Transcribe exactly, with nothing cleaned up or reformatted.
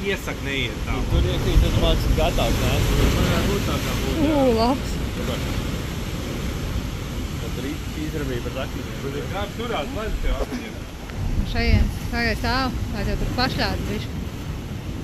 iesaku neiet tā. Tur iekīt, tad mācis gatavs, nē? Man varētu būt tā kā būtu. Ū, labs. Tad tur izrabīja par akmeņiem. Bet kā turās, lai tev akmeņiem? Šajien, tagad tālu, lai tev tur pašļāds bišķi.